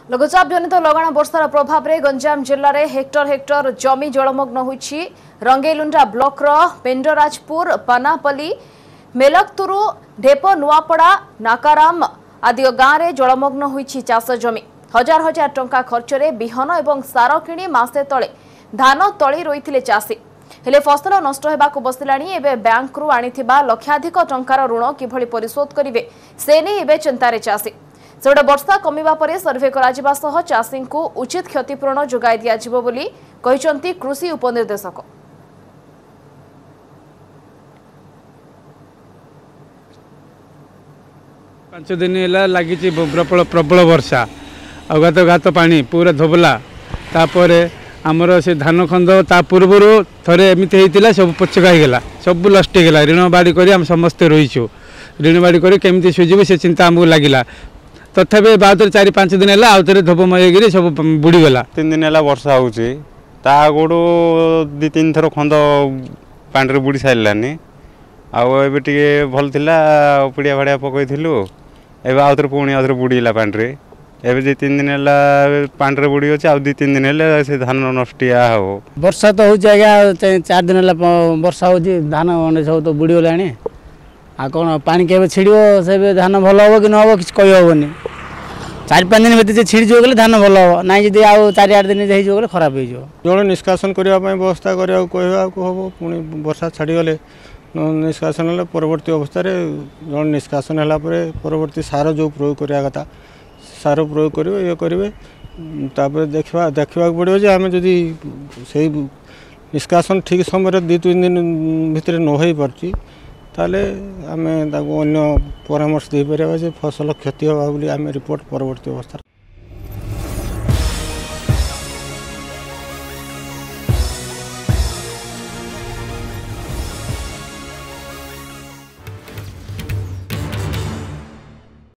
लघुचाप जनित लगाण वर्षार प्रभाव में गंजाम जिले में हेक्टर हेक्टर जमी जलमग्न होइछि। रंगेलुंडा ब्लॉक पेंडराजपुर पानापल्ली मेलकतुरु ढेप नुआपड़ा नाकाराम आदि गाँव में जलमग्न होइछि चाष जमी। हजार हजार टंका खर्च में बिहन और सार किणी मासे तले धान तली रोइथिले चाषी हेले फसल नष्ट होबाकु बसिलाणी। एबे बैंक रु आनिथिबा लक्षाधिक टंकार ऋण किभଳି परिशोध करिवे से नै एबे चिंतारे चाषी। सेबडे वर्षा कमिबा परे सर्वे कराजिबा सह चाषींकु उचित क्षतिपूरण जोगाई दियाजिबो बोली कहिसंती कृषि उपनिर्देशक। 5 दिन लगी प्रबल वर्षा अगात घात पानी पूरा धोबला तापर आमर से धान खंद ता पूर्व थरे एमती होता सब पचकाईगला सब नष्ट होगा। ऋण बाड़ी कर समस्ते रहीचु ऋण बाड़ी कर केमती सुझे से चिंता आमको लगिला। तथापि बाद 4-5 दिन है आउ थे धोपमय सब बुड़ीगला। 3 दिन है वर्षा होड़ू 2-3 थर खंद पानी बुड़ी सारानी आए टे भल था पिड़िया भाड़िया पकईलु एवं आउ थे पुणी आउ थे बुड़ीला पानी एवं 2-3 दिन है पानी बुड़ी अच्छे आ 2-3 दिन है से धान नष्टिया हो। वर्षा तो हो 4 दिन है वर्षा हो धान अंडे सब तो बुड़ी गला आ कौन पानी के छिड़ो से धान भल हम कि नब कि कहीहबनी 4-5 दिन भर छिड़ी गले धान भल हम ना जी आउ 4-8 दिन हो खराब हो जड़े निष्कासन करने व्यवस्था करा हम पुणी वर्षा छाड़गले निष्कासन परवर्ती अवस्था जड़े निष्कासन है परवर्ती सार जो प्रयोग करवा कथा सार प्रयोग करेंगे ये करेंगे देखा पड़ो जे आम जदि से निष्कासन ठीक समय 2-3 दिन भितर न हो पार्टी ताले आम अन्य परामर्श दे पारे फसल क्षति होगा आम रिपोर्ट परवर्ती अवस्था।